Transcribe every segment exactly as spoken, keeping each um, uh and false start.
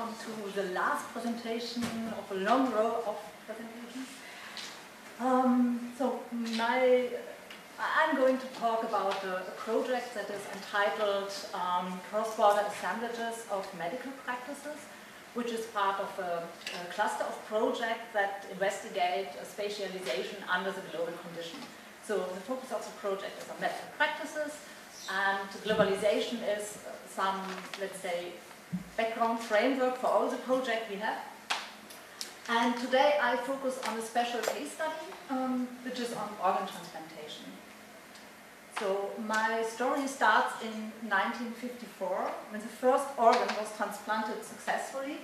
welcome to the last presentation of a long row of presentations. Um, so my, I'm going to talk about a, a project that is entitled um, Cross-Border Assemblages of Medical Practices, which is part of a, a cluster of projects that investigate a spatialization under the global condition. So the focus of the project is on medical practices, and globalization is some, let's say, background framework for all the project we have. And today I focus on a special case study, um, which is on organ transplantation. So my story starts in nineteen fifty-four, when the first organ was transplanted successfully.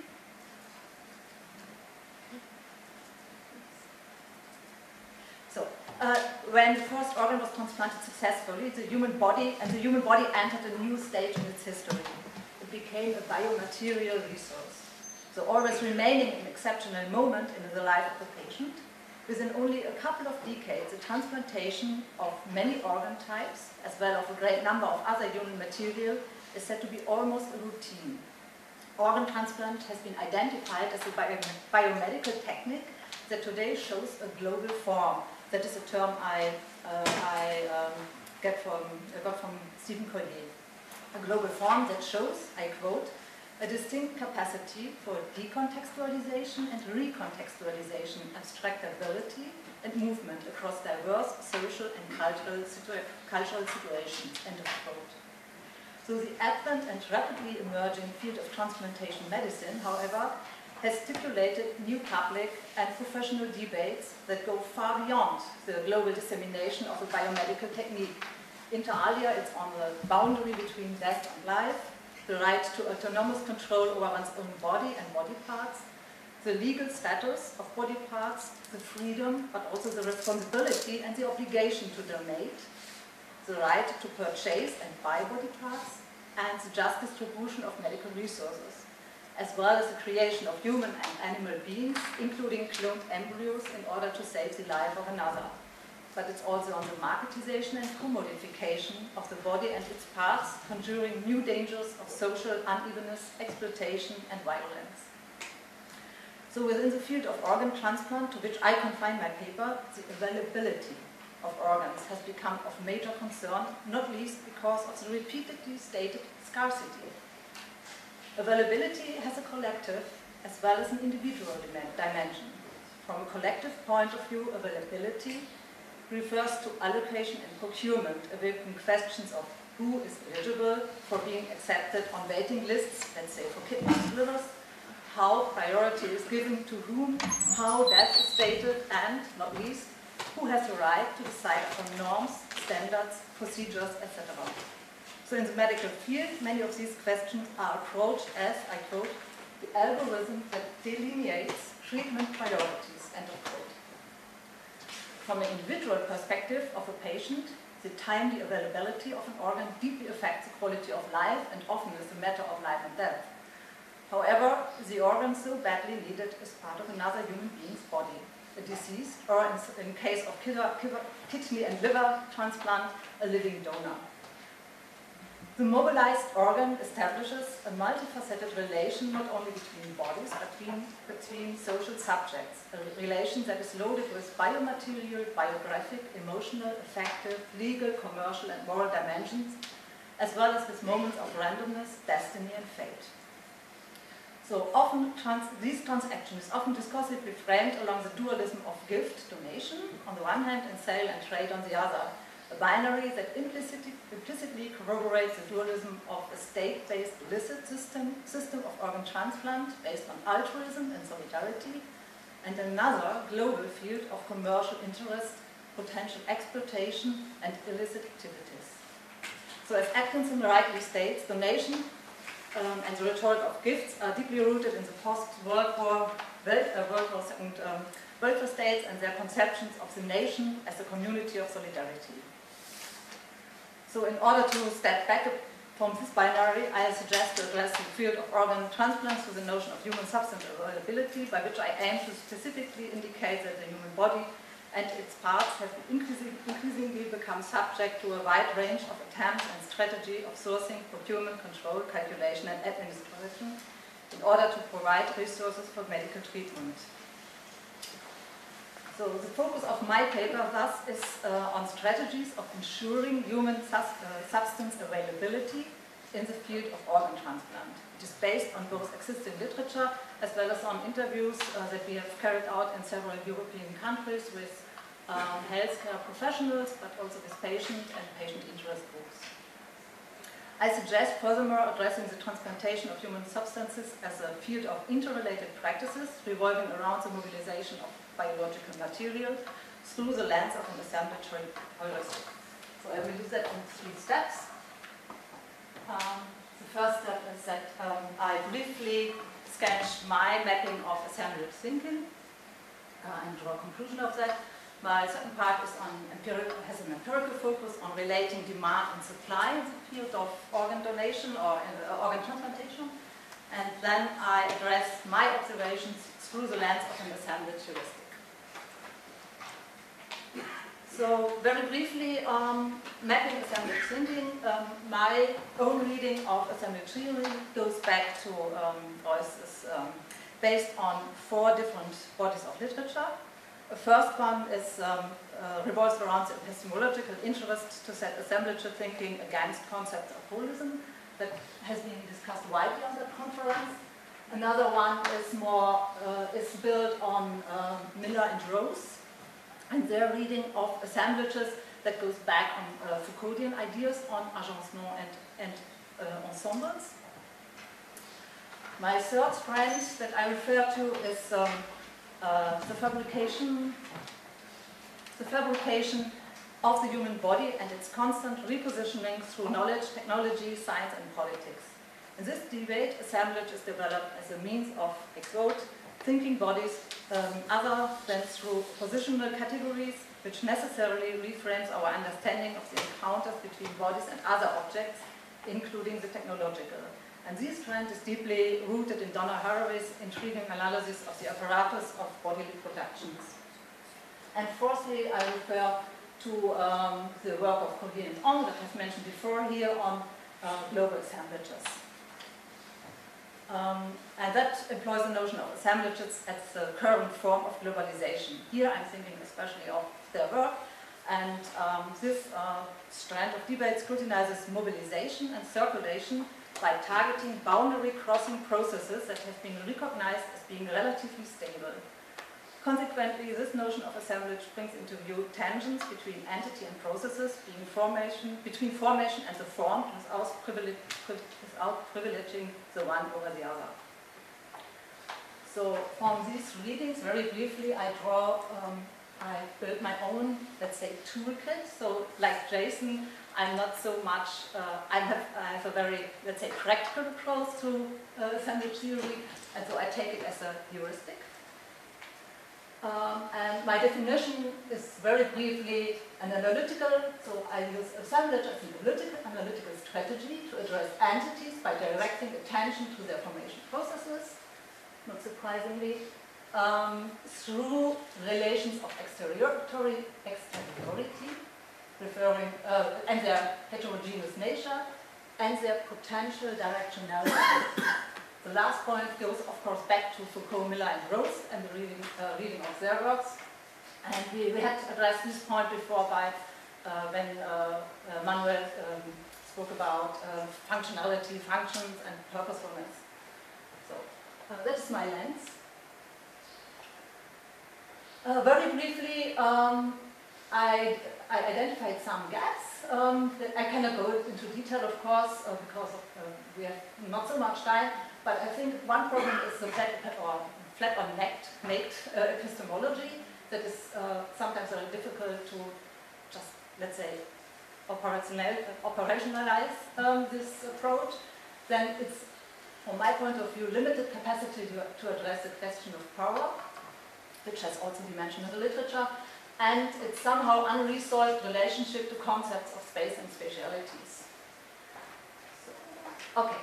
So, uh, when the first organ was transplanted successfully, the human body and the human body entered a new stage in its history. It became a biomaterial resource, so always remaining an exceptional moment in the life of the patient. Within only a couple of decades, the transplantation of many organ types, as well as a great number of other human material, is said to be almost a routine. Organ transplant has been identified as a bio biomedical technique that today shows a global form. That is a term I, uh, I um, get from, uh, got from Stephen Collier. A global form that shows, I quote, a distinct capacity for decontextualization and recontextualization, abstractability and movement across diverse social and cultural, situa cultural situations, end of quote. So the advent and rapidly emerging field of transplantation medicine, however, has stipulated new public and professional debates that go far beyond the global dissemination of a biomedical technique. Inter alia, it's on the boundary between death and life, the right to autonomous control over one's own body and body parts, the legal status of body parts, the freedom, but also the responsibility and the obligation to donate, the right to purchase and buy body parts, and the just distribution of medical resources, as well as the creation of human and animal beings, including cloned embryos, in order to save the life of another. But it's also on the marketization and commodification of the body and its parts, conjuring new dangers of social unevenness, exploitation, and violence. So within the field of organ transplant, to which I confine my paper, the availability of organs has become of major concern, not least because of the repeatedly stated scarcity. Availability has a collective as well as an individual dimension. From a collective point of view, availability refers to allocation and procurement, evoking questions of who is eligible for being accepted on waiting lists, let's say for kidney livers, how priority is given to whom, how death is stated, and, not least, who has the right to decide on norms, standards, procedures, et cetera. So in the medical field, many of these questions are approached as, I quote, the algorithm that delineates treatment priorities, end of quote. From an individual perspective of a patient, the timely availability of an organ deeply affects the quality of life and often is a matter of life and death. However, the organ so badly needed is part of another human being's body, a deceased, or in, in case of kidney and liver transplant, a living donor. The mobilized organ establishes a multifaceted relation not only between bodies, but between, between social subjects, a relation that is loaded with biomaterial, biographic, emotional, affective, legal, commercial, and moral dimensions, as well as with moments of randomness, destiny, and fate. So often, trans these transactions is often discursively framed along the dualism of gift, donation, on the one hand, and sale and trade on the other. A binary that implicitly, implicitly corroborates the dualism of a state-based illicit system, system of organ transplant based on altruism and solidarity, and another global field of commercial interest, potential exploitation, and illicit activities. So as Atkinson rightly states, donation um, and the rhetoric of gifts are deeply rooted in the post-World War, Welt, uh, World War Second, um, welfare states and their conceptions of the nation as a community of solidarity. So in order to step back from this binary, I suggest to address the field of organ transplants to the notion of human substance availability, by which I aim to specifically indicate that the human body and its parts have increasingly, increasingly become subject to a wide range of attempts and strategy of sourcing, procurement, control, calculation, and administration, in order to provide resources for medical treatment. So the focus of my paper thus is uh, on strategies of ensuring human sus uh, substance availability in the field of organ transplant. It is based on both existing literature as well as on interviews uh, that we have carried out in several European countries with um, healthcare professionals, but also with patient and patient interest groups. I suggest furthermore addressing the transplantation of human substances as a field of interrelated practices revolving around the mobilization of biological material through the lens of an assemblatory heuristic. So I will do that in three steps. Um, the first step is that um, I briefly sketch my mapping of assemblage thinking uh, and draw a conclusion of that. My second part is on empirical, has an empirical focus on relating demand and supply in the field of organ donation or uh, organ transplantation. And then I address my observations through the lens of an assemblage heuristic. So very briefly, um, mapping assemblage thinking, um, my own reading of assemblage theory goes back to, um, or is, is um, based on four different bodies of literature. The first one is, um, uh, revolves around the epistemological interest to set assemblage thinking against concepts of holism that has been discussed widely on that conference. Another one is more uh, is built on um, Miller and Rose and their reading of assemblages that goes back on uh, Foucauldian ideas on agencement and, and uh, ensembles. My third strand that I refer to is um, Uh, the fabrication, the fabrication of the human body and its constant repositioning through knowledge, technology, science, and politics. In this debate, assemblage is developed as a means of exote thinking bodies um, other than through positional categories, which necessarily reframes our understanding of the encounters between bodies and other objects, including the technological. And this trend is deeply rooted in Donna Haraway's intriguing analysis of the apparatus of bodily productions. And fourthly, I refer to um, the work of Collier and Ong that I've mentioned before here on uh, global assemblages. Um, and that employs the notion of assemblages as the current form of globalization. Here I'm thinking especially of their work. And um, this uh, strand of debate scrutinizes mobilization and circulation by targeting boundary-crossing processes that have been recognized as being relatively stable. Consequently, this notion of assemblage brings into view tensions between entity and processes, being formation, between formation and the formed, without, privilege, without privileging the one over the other. So from these readings, very briefly, I draw, um, I built my own, let's say, toolkit. So like Jason, I'm not so much, uh, I, have, I have a very, let's say, practical approach to uh, assemblage theory, and so I take it as a heuristic. Um, and my definition is very briefly an analytical, so I use assemblage as an analytical, analytical strategy to address entities by directing attention to their formation processes, not surprisingly, um, through relations of exteriority, exteriority referring, uh, and their heterogeneous nature, and their potential directionality. The last point goes, of course, back to Foucault, Miller, and Rose, and the reading, uh, reading of their works. And we, we had addressed this point before by uh, when uh, uh, Manuel um, spoke about uh, functionality, functions, and purposefulness. So uh, that is my lens. Uh, very briefly, um, I, I identified some gaps. Um, I cannot go into detail, of course, uh, because of, uh, we have not so much time. But I think one problem is the flat or flat or naked, naked uh, epistemology that is uh, sometimes very difficult to just, let's say, operational, operationalize um, this approach. Then it's, from my point of view, limited capacity to, to address the question of power, which has also been mentioned in the literature, and it's somehow unresolved relationship to concepts of space and spatialities. So, okay.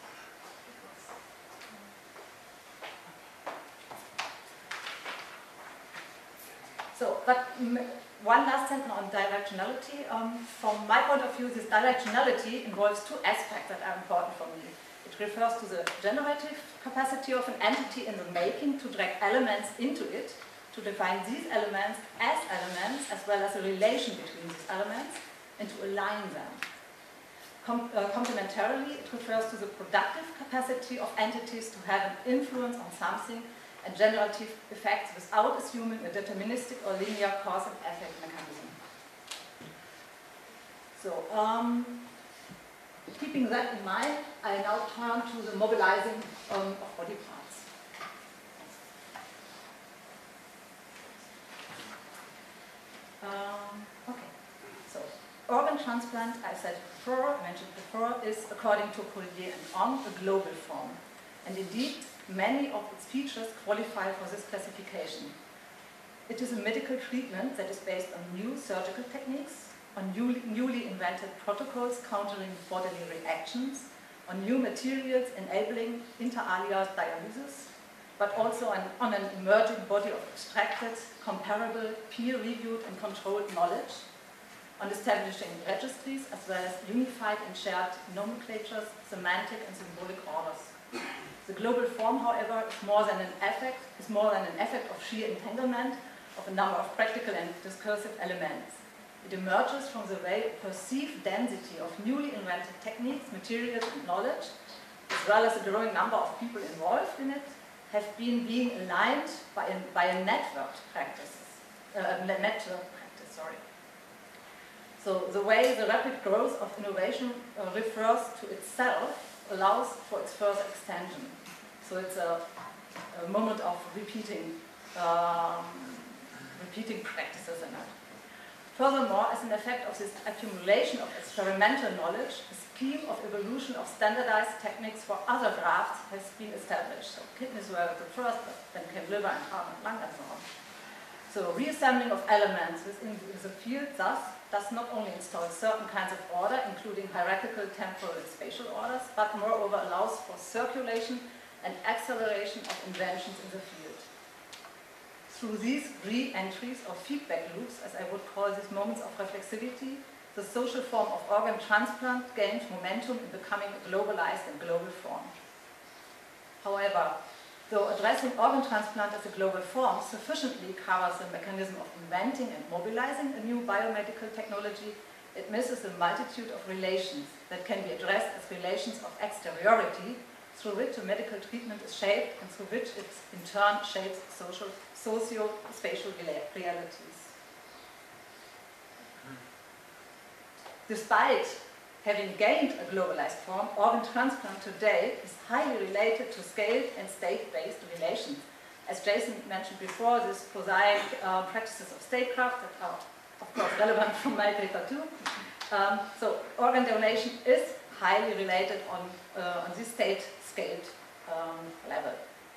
So, but one last sentence on directionality. Um, from my point of view, this directionality involves two aspects that are important for me. It It refers to the generative capacity of an entity in the making to drag elements into it, to define these elements as elements, as well as a relation between these elements, and to align them. Com uh, complementarily, it refers to the productive capacity of entities to have an influence on something and generative effects without assuming a deterministic or linear cause and effect mechanism. So, um, keeping that in mind, I now turn to the mobilizing um, of body parts. Um, okay, so organ transplant, I said before, I mentioned before, is, according to Collier and Ong, a global form. And indeed, many of its features qualify for this classification. It is a medical treatment that is based on new surgical techniques, on newly, newly invented protocols countering bodily reactions, on new materials enabling inter alia dialysis, but also on, on an emerging body of extracted, comparable, peer-reviewed and controlled knowledge, on establishing registries as well as unified and shared nomenclatures, semantic and symbolic orders. The global form, however, is more than an effect, is more than an effect of sheer entanglement of a number of practical and discursive elements. It emerges from the way perceived density of newly invented techniques, materials and knowledge, as well as a growing number of people involved in it, have been being aligned by a, by a networked practice, uh, network practice, sorry. So the way the rapid growth of innovation uh, refers to itself allows for its further extension. So it's a, a moment of repeating, um, repeating practices in it. Furthermore, as an effect of this accumulation of experimental knowledge, a scheme of evolution of standardized techniques for other grafts has been established. So kidneys were the first, but then came liver and heart and lung and so on. So reassembling of elements within the field thus does not only install certain kinds of order, including hierarchical, temporal and spatial orders, but moreover allows for circulation and acceleration of inventions in the field. Through these re-entries or feedback loops, as I would call these moments of reflexivity, the social form of organ transplant gained momentum in becoming a globalized and global form. However, though addressing organ transplant as a global form sufficiently covers the mechanism of inventing and mobilizing a new biomedical technology, it misses a multitude of relations that can be addressed as relations of exteriority, through which a medical treatment is shaped and through which it in turn shapes social, socio-spatial realities. Despite having gained a globalized form, organ transplant today is highly related to scaled and state-based relations. As Jason mentioned before, these prosaic uh, practices of statecraft that are, of course, relevant from my paper too. Um, so organ donation is highly related on, uh, on this state-scaled um, level.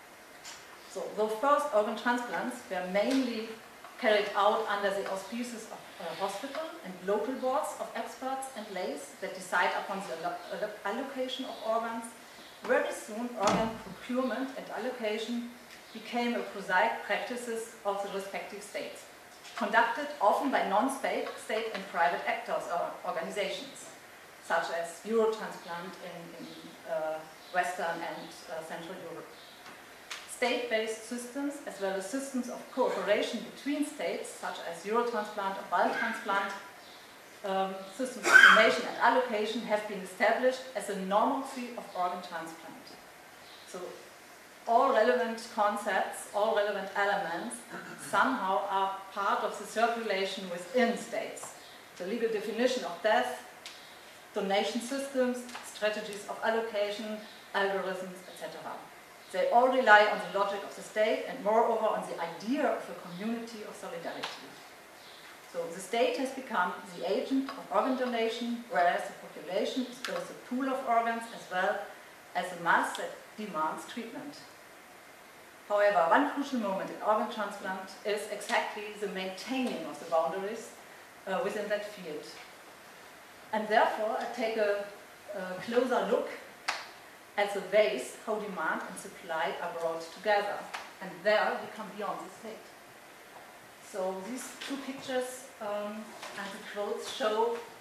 So the first organ transplants were mainly carried out under the auspices of uh, hospital and local boards of experts and lays that decide upon the allo allocation of organs. Very soon, organ procurement and allocation became a prosaic practices of the respective states, conducted often by non-state state and private actors or organizations, such as Eurotransplant in, in uh, Western and uh, Central Europe. State-based systems, as well as systems of cooperation between states, such as Eurotransplant or Balltransplant, um, systems of donation and allocation have been established as a normalcy of organ transplant. So all relevant concepts, all relevant elements somehow are part of the circulation within states. The legal definition of death, donation systems, strategies of allocation, algorithms, et cetera. They all rely on the logic of the state and moreover on the idea of a community of solidarity. So the state has become the agent of organ donation, whereas the population is both a pool of organs as well as a mass that demands treatment. However, one crucial moment in organ transplant is exactly the maintaining of the boundaries uh, within that field. And therefore, I take a, a closer look at the ways how demand and supply are brought together. And there we come beyond the state. So these two pictures um, and the quotes show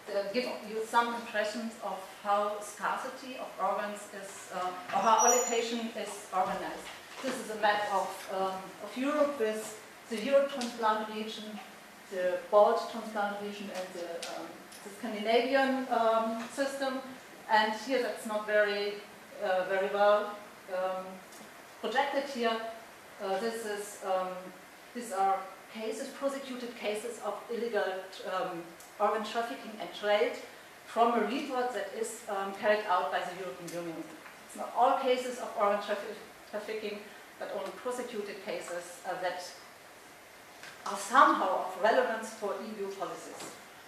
uh, give you some impressions of how scarcity of organs is, uh, or how allocation is organized. This is a map of, um, of Europe with the Eurotransplant region, the Balt transplant region, and the, um, the Scandinavian um, system. And here that's not very, uh, very well um, projected here. Uh, this is, um, these are cases, prosecuted cases of illegal um, organ trafficking and trade from a report that is um, carried out by the European Union. It's not all cases of organ traffic trafficking, but only prosecuted cases uh, that are somehow of relevance for E U policies.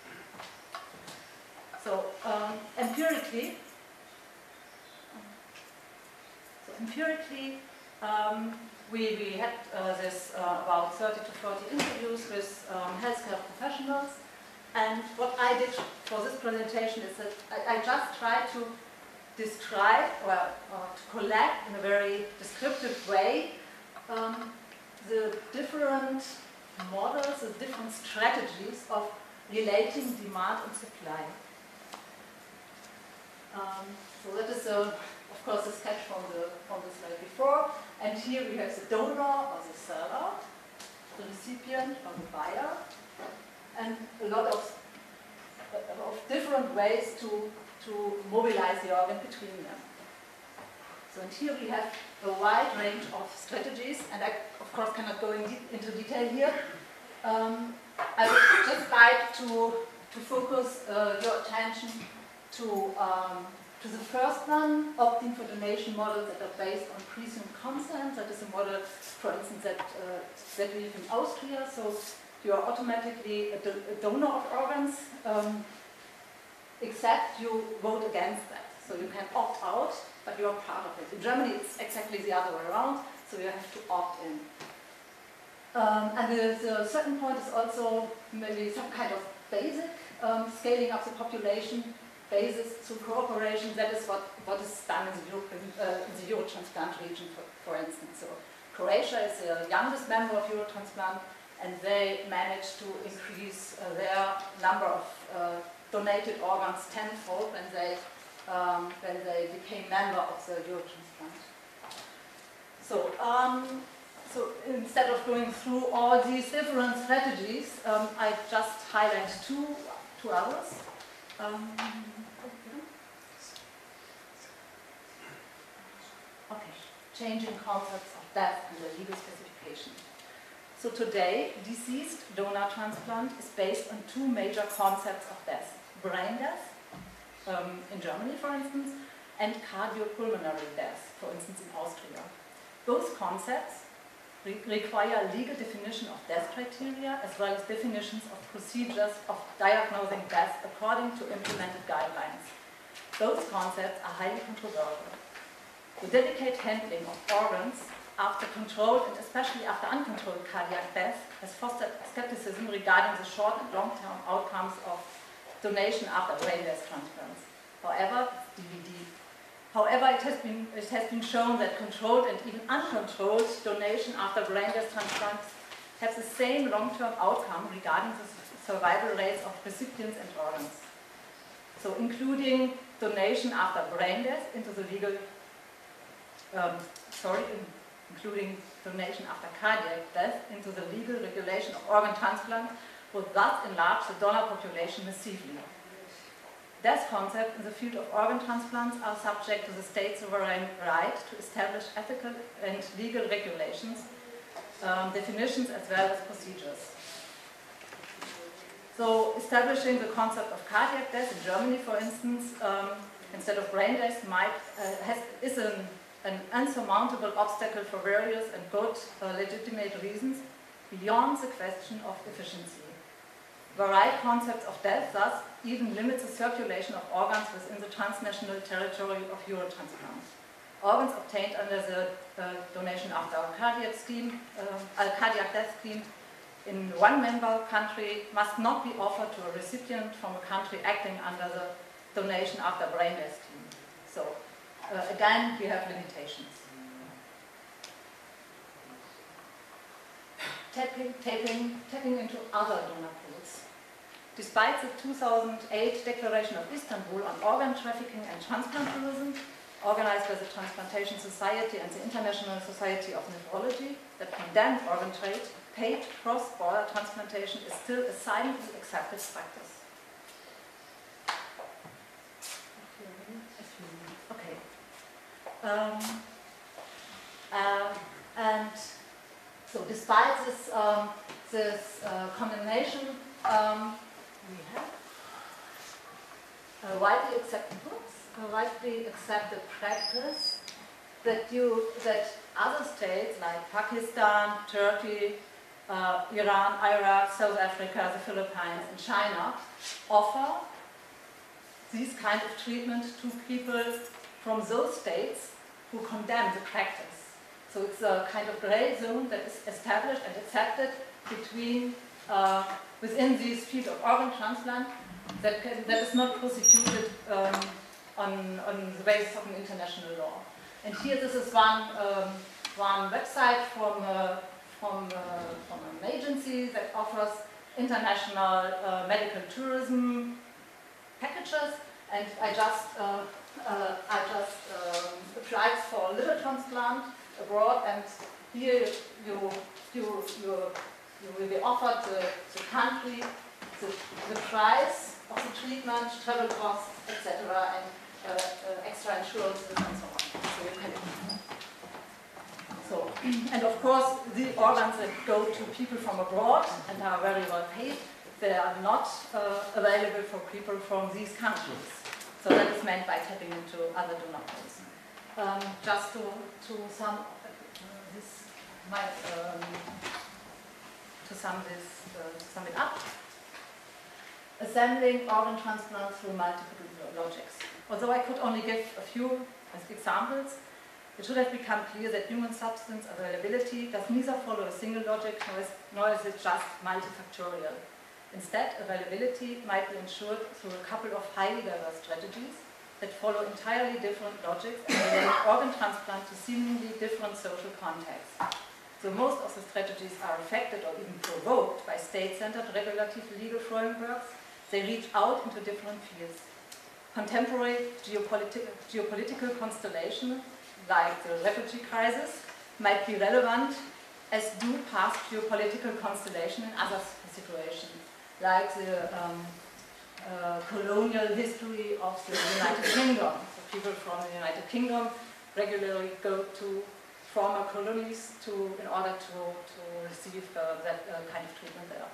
So um, empirically, so empirically, um, we, we had uh, this uh, about thirty to forty interviews with um, healthcare professionals, and what I did for this presentation is that I, I just tried to describe or uh, to collect in a very descriptive way um, the different models, the different strategies of relating demand and supply. Um, so that is, a, of course, a sketch from the, from the slide before. And here we have the donor or the seller, the recipient or the buyer, and a lot of, uh, of different ways to, to mobilize the organ between them. So and here we have a wide range of strategies, and I, of course, cannot go in de into detail here. Um, I would just like to, to focus uh, your attention to, um, to the first one, opting for donation models that are based on presumed consent. That is a model, for instance, that, uh, that we have in Austria. So you are automatically a, do a donor of organs, um, except you vote against that. So you can opt out, but you are part of it. In Germany, it's exactly the other way around, so you have to opt in. Um, and the, the second point is also maybe some kind of basic um, scaling up the population basis through cooperation. That is what, what is done in the, European, uh, in the Eurotransplant region, for, for instance. So Croatia is the youngest member of Eurotransplant, and they managed to increase uh, their number of uh, donated organs tenfold when they, um, when they became member of the Eurotransplant. So, um, so instead of going through all these different strategies, um, I just highlight two, two others. Um, okay, changing concepts of death and the legal specification. So today, deceased donor transplant is based on two major concepts of death: brain death, um, in Germany, for instance, and cardiopulmonary death, for instance, in Austria. Both concepts re require legal definition of death criteria, as well as definitions of procedures of diagnosing death according to implemented guidelines. Both concepts are highly controversial. The delicate handling of organs after controlled and especially after uncontrolled cardiac death has fostered skepticism regarding the short and long-term outcomes of donation after brain death transplants. However, D V D. However, it has been it has been shown that controlled and even uncontrolled donation after brain death transplants have the same long-term outcome regarding the survival rates of recipients and organs. So, including donation after brain death into the legal, um, sorry, including donation after cardiac death into the legal regulation of organ transplant, would thus enlarge the donor population massively. Death concepts in the field of organ transplants are subject to the state's sovereign right to establish ethical and legal regulations, um, definitions, as well as procedures. So, establishing the concept of cardiac death in Germany, for instance, um, instead of brain death, might, uh, has, is an, an unsurmountable obstacle for various and good uh, legitimate reasons beyond the question of efficiency. Varied concepts of death thus even limit the circulation of organs within the transnational territory of Eurotransplant. Organs obtained under the uh, donation after cardiac scheme, uh, cardiac death scheme in one member country must not be offered to a recipient from a country acting under the donation after brain death scheme. So uh, again, we have limitations. Tapping, tapping, tapping into other donor pools. Despite the two thousand eight Declaration of Istanbul on organ trafficking and transplant tourism, organized by the Transplantation Society and the International Society of Nephrology, that condemned organ trade, paid cross-border transplantation is still a silently accepted practice. Okay. Um, uh, and so, despite this, um, this uh, condemnation, um, we have a widely accepted books, a widely accepted practice that you that other states like Pakistan, Turkey, uh, Iran, Iraq, South Africa, the Philippines, and China offer these kind of treatment to people from those states who condemn the practice. So it's a kind of gray zone that is established and accepted between uh, within this field of organ transplant that can, that is not prosecuted um, on, on the basis of an international law. And here, this is one um, one website from uh, from uh, from an agency that offers international uh, medical tourism packages. And I just uh, uh, I just um, applied for liver transplant abroad, and here you you you, you will be offered the, the country, the, the price of the treatment, travel costs, et cetera, and uh, uh, extra insurances and so on. So you can. So, and of course, the organs that go to people from abroad and are very well paid, they are not uh, available for people from these countries. So that is meant by tapping into other donor pools. Um, just to, to sum uh, this, my, um, to sum this, uh, to sum it up, assembling organ transplants through multiple logics. Although I could only give a few as examples, it should have become clear that human substance availability does neither follow a single logic, nor is, nor is it just multifactorial. Instead, availability might be ensured through a couple of highly diverse strategies that follow entirely different logics and relate organ transplant to seemingly different social contexts. So most of the strategies are affected or even provoked by state-centered regulative legal frameworks. They reach out into different fields. Contemporary geopolitical, geopolitical constellations, like the refugee crisis, might be relevant, as do past geopolitical constellations in other situations, like the um, uh, colonial history of the United Kingdom. So people from the United Kingdom regularly go to former colonies to, in order to, to receive uh, that uh, kind of treatment there.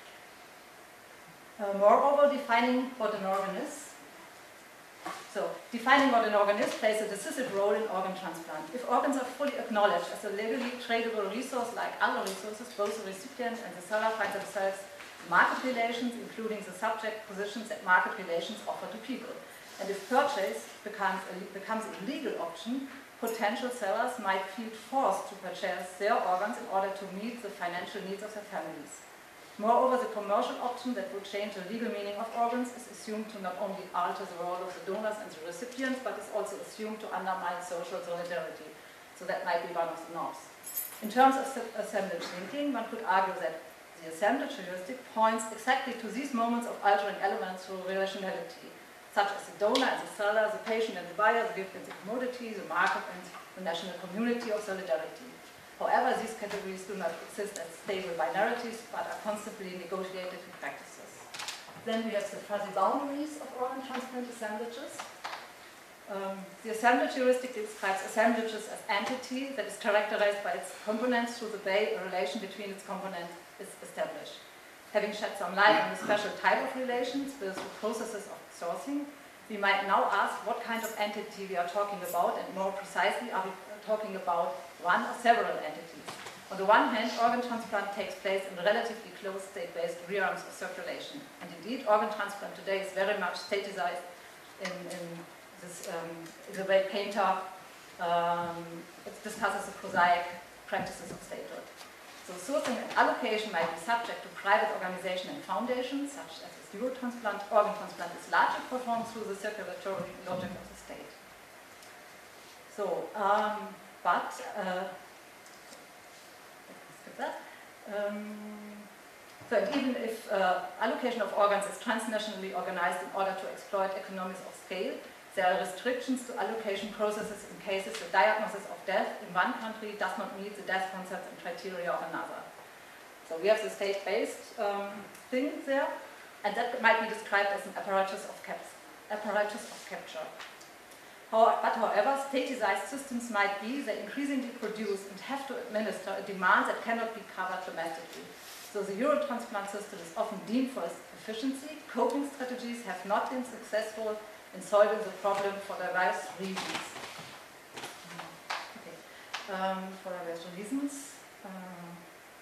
Uh, moreover, defining what an organ is. So, defining what an organ is plays a decisive role in organ transplant. If organs are fully acknowledged as a legally tradable resource like other resources, both the recipient and the seller find themselves in market relations, including the subject positions that market relations offer to people. And if purchase becomes a, becomes a legal option, potential sellers might feel forced to purchase their organs in order to meet the financial needs of their families. Moreover, the commercial option that would change the legal meaning of organs is assumed to not only alter the role of the donors and the recipients, but is also assumed to undermine social solidarity. So that might be one of the norms. In terms of assemblage thinking, one could argue that the assemblage heuristic points exactly to these moments of altering elements through relationality, such as the donor and the seller, the patient and the buyer, the gift and the commodity, the market and the national community of solidarity. However, these categories do not exist as stable binarities, but are constantly negotiated in practices. Then we have the fuzzy boundaries of organ transplant assemblages. Um, the assemblage heuristic describes assemblages as entity that is characterized by its components through the way a relation between its components is established. Having shed some light on the special type of relations with the processes of sourcing, we might now ask what kind of entity we are talking about, and more precisely, are we talking about one or several entities. On the one hand, organ transplant takes place in relatively closed state-based realms of circulation. And indeed, organ transplant today is very much statized in, in, this, um, in the way Painter um, discusses the prosaic practices of statehood. So sourcing and allocation might be subject to private organization and foundations, such as the Eurotransplant. Organ transplant is largely performed through the circulatory logic of the state. So, um, but, uh, let's skip that. Um, So and even if uh, allocation of organs is transnationally organized in order to exploit economies of scale, there are restrictions to allocation processes in cases the diagnosis of death in one country does not meet the death concept and criteria of another. So we have the state-based um, thing there, and that might be described as an apparatus of, cap apparatus of capture. How, but however, statized systems might be, they increasingly produce and have to administer a demand that cannot be covered domestically. So the Eurotransplant system is often deemed for its efficiency. Coping strategies have not been successful in solving the problem for diverse reasons. Okay. Um, for diverse reasons. Um,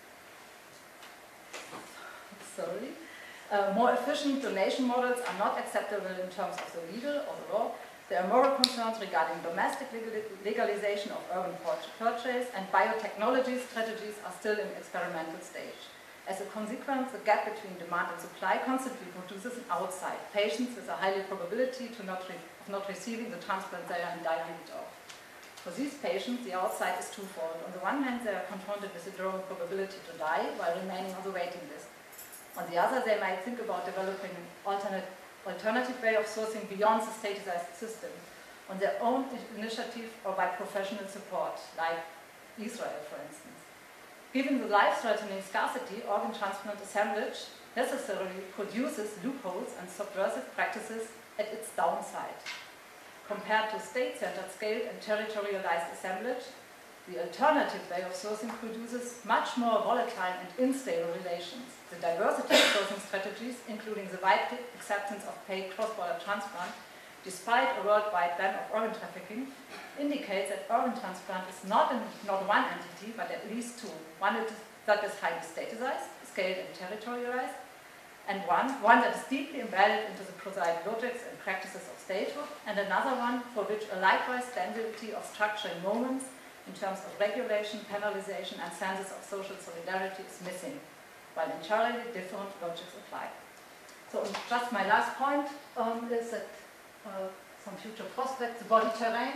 sorry. Uh, more efficient donation models are not acceptable in terms of the legal or the law. There are moral concerns regarding domestic legalization of urban purchase, and biotechnology strategies are still in experimental stage. As a consequence, the gap between demand and supply constantly produces an outside. Patients with a high probability to not of not receiving the transplant they are in dire need of. For these patients, the outside is twofold. On the one hand, they are confronted with a growing probability to die while remaining on the waiting list. On the other, they might think about developing an alternate, alternative way of sourcing beyond the statized system, on their own initiative or by professional support, like Israel, for instance. Given the life-threatening scarcity, organ transplant assemblage necessarily produces loopholes and subversive practices at its downside. Compared to state-centered, scaled and territorialized assemblage, the alternative way of sourcing produces much more volatile and unstable relations. The diversity of sourcing strategies, including the wide acceptance of paid cross-border transplant, despite a worldwide ban of organ trafficking, indicates that organ transplant is not, an, not one entity, but at least two. One that is highly statized, scaled and territorialized, and one, one that is deeply embedded into the prosaic logics and practices of statehood, and another one for which a likewise density of structuring moments in terms of regulation, penalization, and senses of social solidarity is missing, while entirely different logics apply. So just my last point um, is that uh, some future prospects, the body terrain.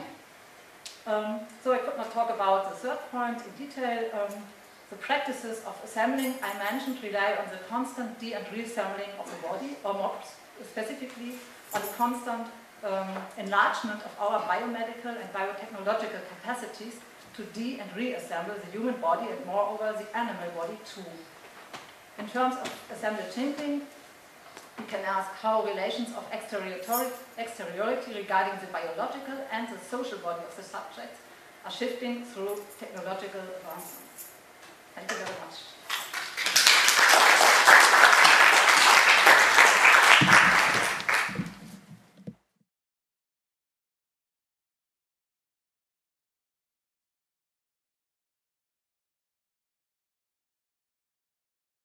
Um, so I could not talk about the third point in detail. Um, the practices of assembling I mentioned rely on the constant de- and reassembling of the body, or more specifically on the constant um, enlargement of our biomedical and biotechnological capacities to de- and reassemble the human body and moreover the animal body too. In terms of assemblage thinking, we can ask how relations of exteriority regarding the biological and the social body of the subjects are shifting through technological advancements. Thank you very much.